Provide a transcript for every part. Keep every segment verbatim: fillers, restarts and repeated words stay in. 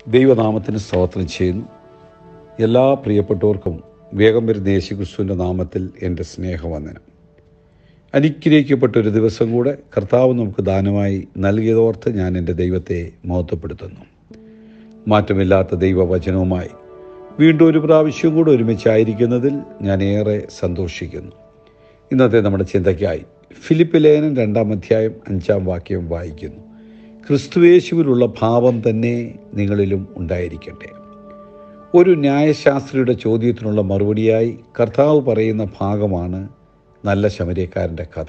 ദൈവനാമത്തിന് സ്തോത്രം ചെയ്യുന്നു. എല്ലാ പ്രിയപ്പെട്ടവർക്കും വേഗം വരുന്ന യേശുക്രിസ്തുവിൻ്റെ നാമത്തിൽ എൻ്റെ സ്നേഹവന്ദനം. അനുഗ്രഹിക്കപ്പെട്ടൊരു ദിവസം കൂടെ കർത്താവ് നമുക്ക് ദാനമായി നൽകിയതോർത്ത് ഞാൻ എൻ്റെ ദൈവത്തെ മഹത്വപ്പെടുത്തുന്നു. മാറ്റമില്ലാത്ത ദൈവവചനവുമായി വീണ്ടും ഒരു പ്രാവശ്യം കൂടെ ഒരുമിച്ചായിരിക്കുന്നതിൽ ഞാൻ ഏറെ സന്തോഷിക്കുന്നു. ഇന്നത്തെ നമ്മുടെ ചിന്തയ്ക്കായി ഫിലിപ്പ് ലേഖനം രണ്ടാം അധ്യായം അഞ്ചാം വാക്യം വായിക്കുന്നു. ക്രിസ്തുയേശുവിലുള്ള ഭാവം തന്നെ നിങ്ങളിലും ഉണ്ടായിരിക്കട്ടെ. ഒരു ന്യായശാസ്ത്രിയുടെ ചോദ്യത്തിനുള്ള മറുപടിയായി കർത്താവ് പറയുന്ന ഭാഗമാണ് നല്ല ശമര്യക്കാരൻ്റെ കഥ.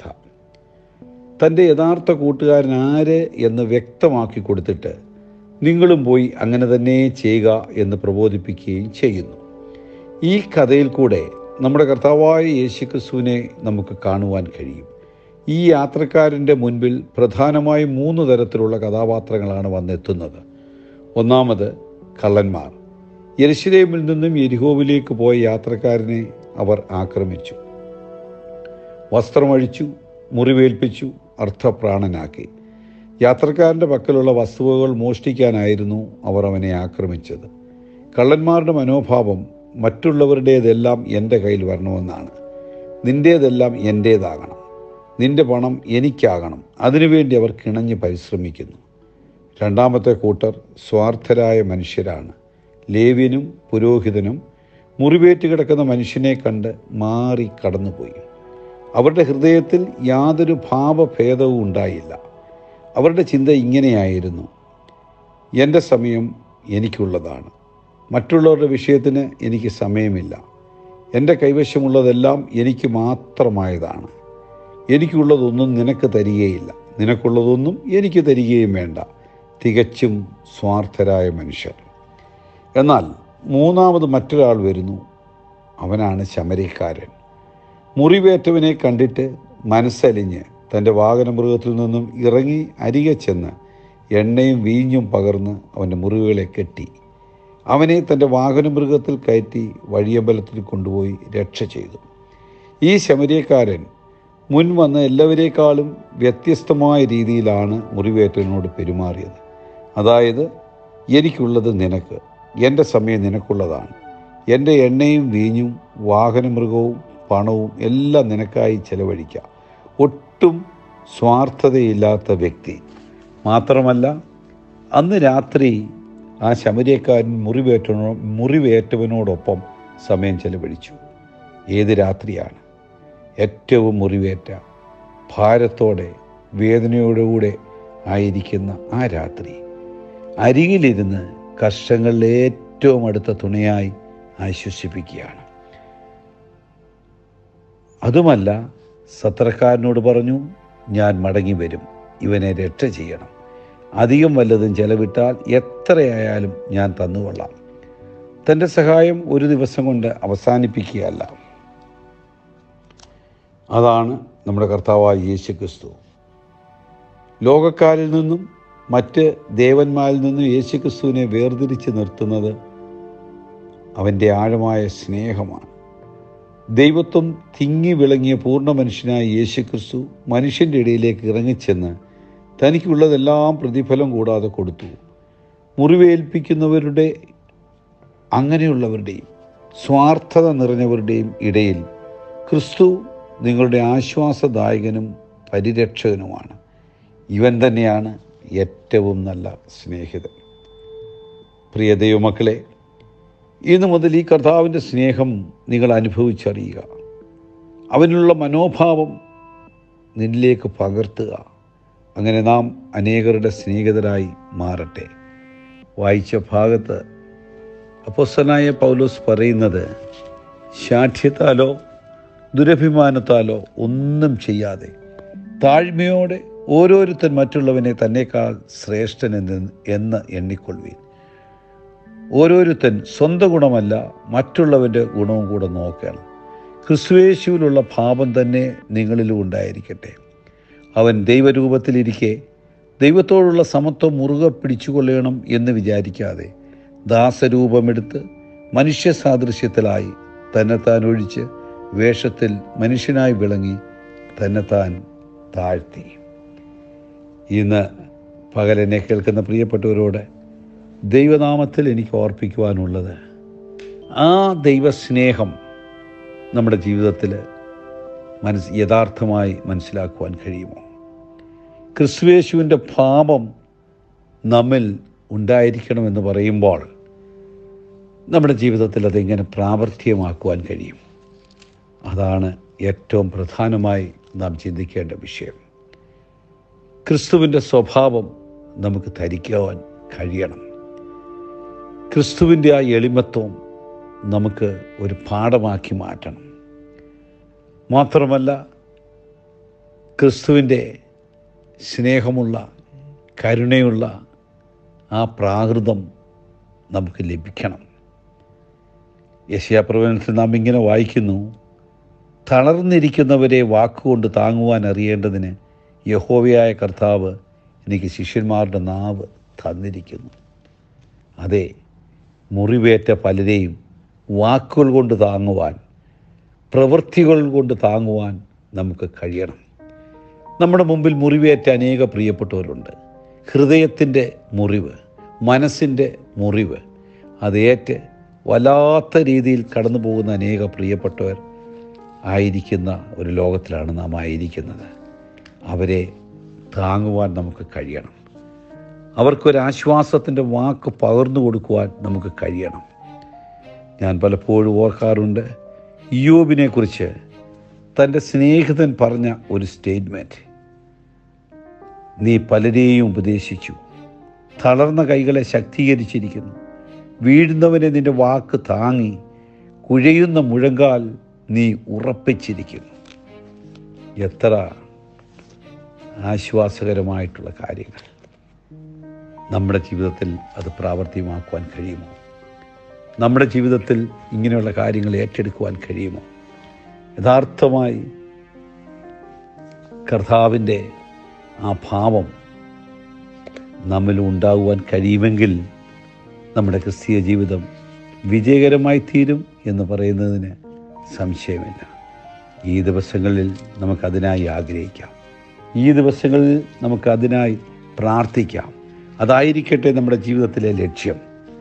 തൻ്റെ യഥാർത്ഥ കൂട്ടുകാരൻ ആര് എന്ന് വ്യക്തമാക്കി കൊടുത്തിട്ട് നിങ്ങളും പോയി അങ്ങനെ തന്നെ ചെയ്യുക എന്ന് പ്രബോധിപ്പിക്കുകയും ചെയ്യുന്നു. ഈ കഥയിൽ കൂടെ നമ്മുടെ കർത്താവായ യേശുക്രിസ്തുവിനെ നമുക്ക് കാണുവാൻ കഴിയും. ഈ യാത്രക്കാരൻ്റെ മുൻപിൽ പ്രധാനമായും മൂന്ന് തരത്തിലുള്ള കഥാപാത്രങ്ങളാണ് വന്നെത്തുന്നത്. ഒന്നാമത് കള്ളന്മാർ. യെരുശലേമിൽ നിന്നും യെരിഹോവിലേക്ക് പോയ യാത്രക്കാരനെ അവർ ആക്രമിച്ചു, വസ്ത്രമഴിച്ചു, മുറിവേൽപ്പിച്ചു, അർത്ഥപ്രാണനാക്കി. യാത്രക്കാരൻ്റെ പക്കലുള്ള വസ്തുവകൾ മോഷ്ടിക്കാനായിരുന്നു അവർ അവനെ ആക്രമിച്ചത്. കള്ളന്മാരുടെ മനോഭാവം മറ്റുള്ളവരുടേതെല്ലാം എൻ്റെ കയ്യിൽ വരണമെന്നാണ്. നിൻ്റേതെല്ലാം എൻ്റേതാകണം, നിൻ്റെ പണം എനിക്കാകണം. അതിനുവേണ്ടി അവർ കിണഞ്ഞ് പരിശ്രമിക്കുന്നു. രണ്ടാമത്തെ കൂട്ടർ സ്വാർത്ഥരായ മനുഷ്യരാണ്. ലേവ്യനും പുരോഹിതനും മുറിവേറ്റ് കിടക്കുന്ന മനുഷ്യനെ കണ്ട് മാറി കടന്നുപോയി. അവരുടെ ഹൃദയത്തിൽ യാതൊരു ഭാവഭേദവും ഉണ്ടായില്ല. അവരുടെ ചിന്ത ഇങ്ങനെയായിരുന്നു: എൻ്റെ സമയം എനിക്കുള്ളതാണ്, മറ്റുള്ളവരുടെ വിഷയത്തിന് എനിക്ക് സമയമില്ല. എൻ്റെ കൈവശമുള്ളതെല്ലാം എനിക്ക് മാത്രമായതാണ്. എനിക്കുള്ളതൊന്നും നിനക്ക് തരികയില്ല, നിനക്കുള്ളതൊന്നും എനിക്ക് തരികയും വേണ്ട. തികച്ചും സ്വാർത്ഥരായ മനുഷ്യർ. എന്നാൽ മൂന്നാമത് മറ്റൊരാൾ വരുന്നു. അവനാണ് ശമര്യക്കാരൻ. മുറിവേറ്റവനെ കണ്ടിട്ട് മനസ്സലിഞ്ഞ് തൻ്റെ വാഹനമൃഗത്തിൽ നിന്നും ഇറങ്ങി അരികെ ചെന്ന് എണ്ണയും വീഞ്ഞും പകർന്ന് അവൻ്റെ മുറിവുകളെ കെട്ടി അവനെ തൻ്റെ വാഹനമൃഗത്തിൽ കയറ്റി വഴിയമ്പലത്തിൽ കൊണ്ടുപോയി രക്ഷ ചെയ്തു. ഈ ശമര്യക്കാരൻ മുൻ വന്ന എല്ലാവരേക്കാളും വ്യത്യസ്തമായ രീതിയിലാണ് മുറിവേറ്റവനോട് പെരുമാറിയത്. അതായത്, എനിക്കുള്ളത് നിനക്ക്, എൻ്റെ സമയം നിനക്കുള്ളതാണ്, എൻ്റെ എണ്ണയും വീഞ്ഞും വാഹനമൃഗവും പണവും എല്ലാം നിനക്കായി ചെലവഴിക്കാം. ഒട്ടും സ്വാർത്ഥതയില്ലാത്ത വ്യക്തി. മാത്രമല്ല, അന്ന് രാത്രി ആ ശമര്യക്കാരൻ മുറിവേറ്റവനോ മുറിവേറ്റവനോടൊപ്പം സമയം ചെലവഴിച്ചു. ഏത് രാത്രിയാണ്? ഏറ്റവും മുറിവേറ്റ, ഭാരത്തോടെ, വേദനയോടുകൂടെ ആയിരിക്കുന്ന ആ രാത്രി. അരികിലിരുന്ന് കഷ്ടങ്ങളുടെ ഏറ്റവും അടുത്ത തുണയായി ആശ്വസിപ്പിക്കുകയാണ്. അതുമല്ല, സത്രക്കാരനോട് പറഞ്ഞു, ഞാൻ മടങ്ങി വരും, ഇവനെ രക്ഷ ചെയ്യണം. അധികം വല്ലതും ചെലവിട്ടാൽ എത്രയായാലും ഞാൻ തന്നുകൊള്ളാം. തൻ്റെ സഹായം ഒരു ദിവസം കൊണ്ട് അവസാനിപ്പിക്കുകയല്ല. അതാണ് നമ്മുടെ കർത്താവായ യേശുക്രിസ്തു. ലോകക്കാരിൽ നിന്നും മറ്റ് ദേവന്മാരിൽ നിന്നും യേശുക്രിസ്തുവിനെ വേർതിരിച്ച് നിർത്തുന്നത് അവൻ്റെ ആഴമായ സ്നേഹമാണ്. ദൈവത്വം തിങ്ങി വിളങ്ങിയ പൂർണ്ണ മനുഷ്യനായ യേശുക്രിസ്തു മനുഷ്യൻ്റെ ഇടയിലേക്ക് ഇറങ്ങിച്ചെന്ന് തനിക്കുള്ളതെല്ലാം പ്രതിഫലം കൂടാതെ കൊടുത്തു. മുറിവേൽപ്പിക്കുന്നവരുടെ, അങ്ങനെയുള്ളവരുടെയും സ്വാർത്ഥത നിറഞ്ഞവരുടെയും ഇടയിൽ ക്രിസ്തു നിങ്ങളുടെ ആശ്വാസദായകനും പരിരക്ഷകനുമാണ്. ഇവൻ തന്നെയാണ് ഏറ്റവും നല്ല സ്നേഹിതൻ. പ്രിയ ദൈവമക്കളെ, ഇന്നു മുതൽ ഈ കർത്താവിൻ്റെ സ്നേഹം നിങ്ങൾ അനുഭവിച്ചറിയുക. അവനുള്ള മനോഭാവം നിന്നിലേക്ക് പകർത്തുക. അങ്ങനെ നാം അനേകരുടെ സ്നേഹിതരായി മാറട്ടെ. വായിച്ച ഭാഗത്ത് അപ്പോസ്തലനായ പൗലോസ് പറയുന്നത്, ശാഠ്യത്താലോ ദുരഭിമാനത്താലോ ഒന്നും ചെയ്യാതെ താഴ്മയോടെ ഓരോരുത്തൻ മറ്റുള്ളവനെ തന്നേക്കാൾ ശ്രേഷ്ഠൻ എന്ന് എന്ന് എണ്ണിക്കൊള്ളുവീൻ. ഓരോരുത്തൻ സ്വന്തം ഗുണമല്ല, മറ്റുള്ളവൻ്റെ ഗുണവും കൂടെ നോക്കണം. ക്രിസ്തുയേശുവിലുള്ള ഭാവം തന്നെ നിങ്ങളിലും ഉണ്ടായിരിക്കട്ടെ. അവൻ ദൈവരൂപത്തിലിരിക്കെ ദൈവത്തോടുള്ള സമത്വം മുറുകെ പിടിച്ചുകൊള്ളണം എന്ന് വിചാരിക്കാതെ ദാസരൂപമെടുത്ത് മനുഷ്യ സാദൃശ്യത്തിലായി തന്നെത്താൻ ഒഴിച്ച് വേഷത്തിൽ മനുഷ്യനായി വിളങ്ങി തന്നെത്താൻ താഴ്ത്തി. ഇന്ന് പകലെന്നെ കേൾക്കുന്ന പ്രിയപ്പെട്ടവരോട് ദൈവനാമത്തിൽ എനിക്ക് ഓർപ്പിക്കുവാനുള്ളത്, ആ ദൈവസ്നേഹം നമ്മുടെ ജീവിതത്തിൽ മനസ് യഥാർത്ഥമായി മനസ്സിലാക്കുവാൻ കഴിയുമോ? ക്രിസ്തുയേശുവിൻ്റെ ഭാവം നമ്മിൽ ഉണ്ടായിരിക്കണമെന്ന് പറയുമ്പോൾ നമ്മുടെ ജീവിതത്തിൽ അതെങ്ങനെ പ്രാവർത്തികമാക്കുവാൻ കഴിയും? അതാണ് ഏറ്റവും പ്രധാനമായി നാം ചിന്തിക്കേണ്ട വിഷയം. ക്രിസ്തുവിൻ്റെ സ്വഭാവം നമുക്ക് ധരിക്കുവാൻ കഴിയണം. ക്രിസ്തുവിൻ്റെ ആ എളിമത്വം നമുക്ക് ഒരു പാഠമാക്കി മാറ്റണം. മാത്രമല്ല, ക്രിസ്തുവിൻ്റെ സ്നേഹമുള്ള, കരുണയുള്ള ആ പ്രാകൃതം നമുക്ക് ലഭിക്കണം. യെശയ്യാപ്രവചനത്തിൽ നാം ഇങ്ങനെ വായിക്കുന്നു, തളർന്നിരിക്കുന്നവരെ വാക്കുകൊണ്ട് താങ്ങുവാൻ അറിയേണ്ടതിന് യഹോവയായ കർത്താവ് എനിക്ക് ശിഷ്യന്മാരുടെ നാവ് തന്നിരിക്കുന്നു. അതെ, മുറിവേറ്റ പലരെയും വാക്കുകൾ കൊണ്ട് താങ്ങുവാൻ, പ്രവൃത്തികൾ കൊണ്ട് താങ്ങുവാൻ നമുക്ക് കഴിയണം. നമ്മുടെ മുമ്പിൽ മുറിവേറ്റ അനേക പ്രിയപ്പെട്ടവരുണ്ട്. ഹൃദയത്തിൻ്റെ മുറിവ്, മനസ്സിൻ്റെ മുറിവ് അതേറ്റ് വല്ലാത്ത രീതിയിൽ കടന്നു പോകുന്ന അനേക പ്രിയപ്പെട്ടവർ ആയിരിക്കുന്ന ഒരു ലോകത്തിലാണ് നാം ആയിരിക്കുന്നത്. അവരെ താങ്ങുവാൻ നമുക്ക് കഴിയണം. അവർക്കൊരാശ്വാസത്തിൻ്റെ വാക്ക് പകർന്നു കൊടുക്കുവാൻ നമുക്ക് കഴിയണം. ഞാൻ പലപ്പോഴും ഓർക്കാറുണ്ട്, ഇയ്യോബിനെക്കുറിച്ച് തൻ്റെ സ്നേഹിതൻ പറഞ്ഞ ഒരു സ്റ്റേറ്റ്മെൻറ്റ്. നീ പലരെയും ഉപദേശിച്ചു, തളർന്ന കൈകളെ ശക്തീകരിച്ചിരിക്കുന്നു, വീഴുന്നവനെ നിൻ്റെ വാക്ക് താങ്ങി, കുഴയുന്ന മുഴങ്കാൽ നീ ഉറപ്പിച്ചിരിക്കുന്നു. എത്ര ആശ്വാസകരമായിട്ടുള്ള കാര്യങ്ങൾ! നമ്മുടെ ജീവിതത്തിൽ അത് പ്രാവർത്തികമാക്കുവാൻ കഴിയുമോ? നമ്മുടെ ജീവിതത്തിൽ ഇങ്ങനെയുള്ള കാര്യങ്ങൾ ഏറ്റെടുക്കുവാൻ കഴിയുമോ? യഥാർത്ഥമായി കർത്താവിൻ്റെ ആ ഭാവം നമ്മിൽ ഉണ്ടാകുവാൻ കഴിയുമെങ്കിൽ നമ്മുടെ ക്രിസ്തീയ ജീവിതം വിജയകരമായി തീരും എന്ന് പറയുന്നതിന് സംശയമില്ല. ഈ ദിവസങ്ങളിൽ നമുക്കതിനായി ആഗ്രഹിക്കാം. ഈ ദിവസങ്ങളിൽ നമുക്കതിനായി പ്രാർത്ഥിക്കാം. അതായിരിക്കട്ടെ നമ്മുടെ ജീവിതത്തിലെ ലക്ഷ്യം.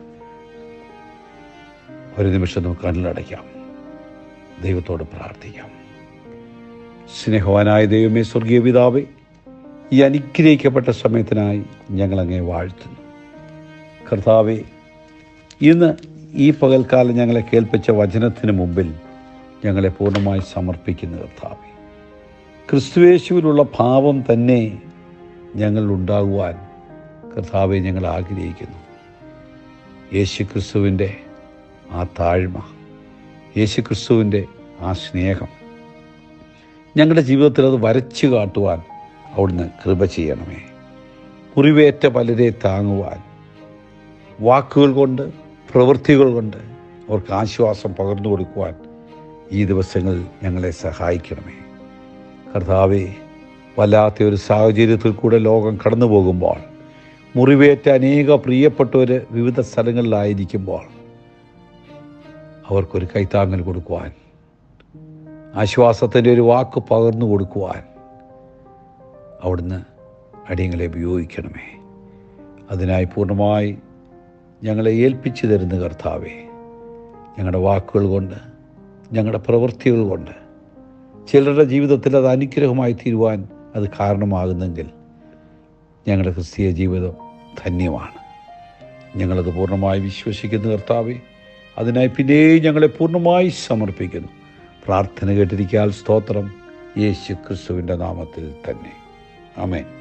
ഒരു നിമിഷം നമുക്ക് കണ്ണടയ്ക്കാം, ദൈവത്തോട് പ്രാർത്ഥിക്കാം. സ്നേഹവാനായ ദൈവമേ, സ്വർഗീയ പിതാവേ, ഈ അനുഗ്രഹിക്കപ്പെട്ട സമയത്തിനായി ഞങ്ങളങ്ങേ വാഴ്ത്തുന്നു. കർത്താവേ, ഇന്ന് ഈ പകൽക്കാലം ഞങ്ങളെ കേൾപ്പിച്ച വചനത്തിന് മുമ്പിൽ ഞങ്ങളെ പൂർണ്ണമായി സമർപ്പിക്കുന്നു. കർത്താവേ, ക്രിസ്തുയേശുവിലുള്ള ഭാവം തന്നെ ഞങ്ങൾ ഉണ്ടാകുവാൻ കർത്താവെ ഞങ്ങൾ ആഗ്രഹിക്കുന്നു. യേശു ക്രിസ്തുവിൻ്റെ ആ താഴ്മ, യേശു ക്രിസ്തുവിൻ്റെ ആ സ്നേഹം ഞങ്ങളുടെ ജീവിതത്തിൽ അത് വരച്ചു കാട്ടുവാൻ അവിടുന്ന് കൃപ ചെയ്യണമേ. മുറിവേറ്റ പലരെ താങ്ങുവാൻ വാക്കുകൾ കൊണ്ട്, പ്രവൃത്തികൾ കൊണ്ട് അവർക്ക് ആശ്വാസം പകർന്നു കൊടുക്കുവാൻ ഈ ദിവസങ്ങളിൽ ഞങ്ങളെ സഹായിക്കണമേ. കർത്താവേ, വല്ലാത്ത ഒരു സാഹചര്യത്തിൽ കൂടെ ലോകം കടന്നു പോകുമ്പോൾ, മുറിവേറ്റ അനേക പ്രിയപ്പെട്ടവർ വിവിധ സ്ഥലങ്ങളിലായിരിക്കുമ്പോൾ അവർക്കൊരു കൈത്താങ്ങൽ കൊടുക്കുവാൻ, ആശ്വാസത്തിൻ്റെ ഒരു വാക്ക് പകർന്നു കൊടുക്കുവാൻ അവിടുന്ന് അടിയങ്ങളെ ഉപയോഗിക്കണമേ. അതിനായി പൂർണ്ണമായി ഞങ്ങളെ ഏൽപ്പിച്ചു തരുന്ന കർത്താവേ, ഞങ്ങളുടെ വാക്കുകൾ കൊണ്ട്, ഞങ്ങളുടെ പ്രവൃത്തികൾ കൊണ്ട് ചിലരുടെ ജീവിതത്തിൽ അത് അനുഗ്രഹമായി തീരുവാൻ അത് കാരണമാകുന്നെങ്കിൽ ഞങ്ങളുടെ ക്രിസ്തീയ ജീവിതം ധന്യമാണ്. ഞങ്ങളത് പൂർണ്ണമായി വിശ്വസിക്കുന്ന കർത്താവേ, അതിനായി പിന്നെയും ഞങ്ങളെ പൂർണ്ണമായി സമർപ്പിക്കുന്നു. പ്രാർത്ഥന കേട്ടിരിക്കാൻ സ്തോത്രം, യേശു ക്രിസ്തുവിൻ്റെ നാമത്തിൽ തന്നെ. ആമേൻ.